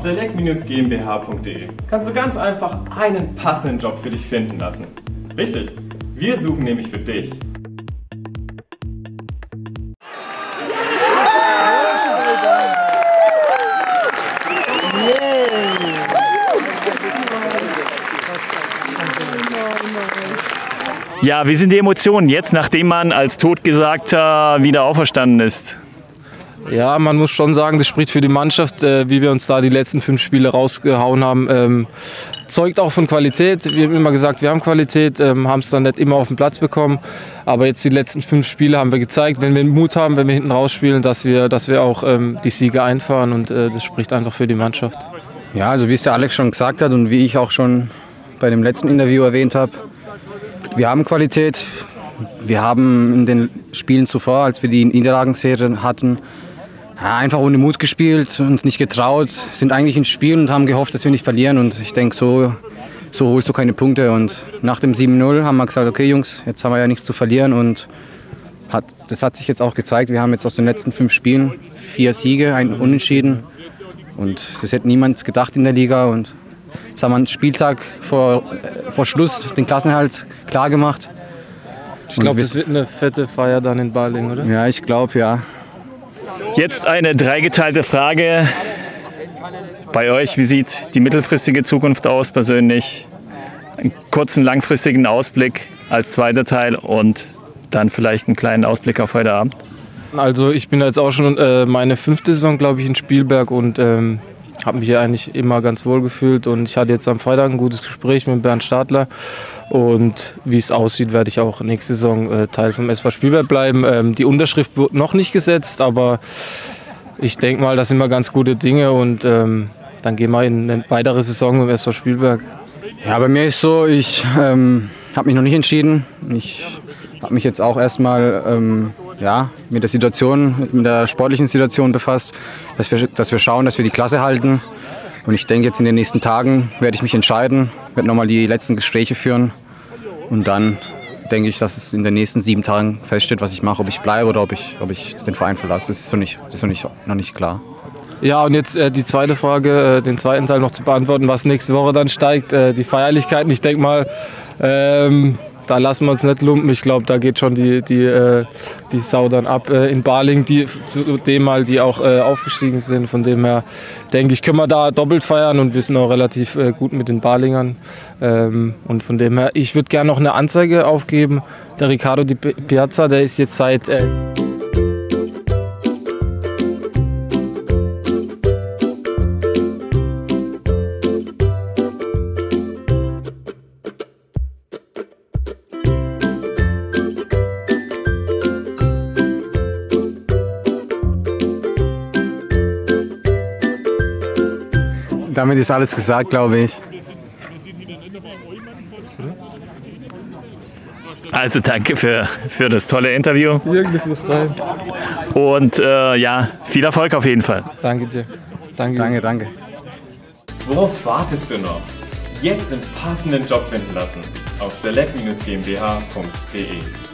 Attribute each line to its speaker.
Speaker 1: select-gmbh.de kannst du ganz einfach einen passenden Job für dich finden lassen. Richtig, wir suchen nämlich für dich.
Speaker 2: Ja, wie sind die Emotionen jetzt, nachdem man als Totgesagter wieder auferstanden ist?
Speaker 3: Ja, man muss schon sagen, das spricht für die Mannschaft, wie wir uns da die letzten 5 Spiele rausgehauen haben. Zeugt auch von Qualität. Wir haben immer gesagt, wir haben Qualität, haben es dann nicht immer auf den Platz bekommen. Aber jetzt die letzten 5 Spiele haben wir gezeigt, wenn wir Mut haben, wenn wir hinten rausspielen, dass wir auch die Siege einfahren. Und das spricht einfach für die Mannschaft.
Speaker 4: Ja, also wie es der Alex schon gesagt hat und wie ich auch schon bei dem letzten Interview erwähnt habe, wir haben Qualität. Wir haben in den Spielen zuvor, als wir die Niederlagenserie hatten, ja, einfach ohne Mut gespielt und nicht getraut, sind eigentlich ins Spiel und haben gehofft, dass wir nicht verlieren. Und ich denke, so holst du keine Punkte. Und nach dem 7-0 haben wir gesagt, okay Jungs, jetzt haben wir ja nichts zu verlieren. Und das hat sich jetzt auch gezeigt. Wir haben jetzt aus den letzten 5 Spielen 4 Siege, ein Unentschieden. Und das hätte niemand gedacht in der Liga. Und jetzt haben wir einen Spieltag vor Schluss den Klassenerhalt klar gemacht.
Speaker 3: Ich glaube, es wird eine fette Feier dann in Balingen, oder?
Speaker 4: Ja, ich glaube, ja.
Speaker 2: Jetzt eine dreigeteilte Frage bei euch. Wie sieht die mittelfristige Zukunft aus persönlich? Einen kurzen, langfristigen Ausblick als zweiter Teil und dann vielleicht einen kleinen Ausblick auf heute Abend.
Speaker 3: Also ich bin jetzt auch schon meine 5. Saison, glaube ich, in Spielberg und habe mich hier eigentlich immer ganz wohl gefühlt. Und ich hatte jetzt am Freitag ein gutes Gespräch mit Bernd Stadler. Und wie es aussieht, werde ich auch nächste Saison Teil vom SV Spielberg bleiben. Die Unterschrift wird noch nicht gesetzt, aber ich denke mal, das sind immer ganz gute Dinge und dann gehen wir in eine weitere Saison im SV Spielberg.
Speaker 4: Ja, bei mir ist so, ich habe mich noch nicht entschieden. Ich habe mich jetzt auch erstmal mit der Situation, mit der sportlichen Situation befasst, dass wir schauen, dass wir die Klasse halten. Und ich denke, jetzt in den nächsten Tagen werde ich mich entscheiden, werde nochmal die letzten Gespräche führen. Und dann denke ich, dass es in den nächsten 7 Tagen feststeht, was ich mache, ob ich bleibe oder ob ich den Verein verlasse. Das ist noch nicht klar.
Speaker 3: Ja, und jetzt die zweite Frage, den zweiten Teil noch zu beantworten, was nächste Woche dann steigt. Die Feierlichkeiten, ich denke mal, da lassen wir uns nicht lumpen. Ich glaube, da geht schon die Sau dann ab in Balingen, die auch aufgestiegen sind. Von dem her denke ich, können wir da doppelt feiern und wir sind auch relativ gut mit den Balingern. Und von dem her, ich würde gerne noch eine Anzeige aufgeben. Der Riccardo Di Piazza, der ist jetzt seit
Speaker 4: Damit ist alles gesagt, glaube ich.
Speaker 2: Also danke für das tolle Interview.
Speaker 3: Irgendwas muss rein.
Speaker 2: Und ja, viel Erfolg auf jeden Fall.
Speaker 3: Danke dir.
Speaker 4: Danke.
Speaker 1: Worauf wartest du noch? Jetzt einen passenden Job finden lassen auf select-gmbh.de.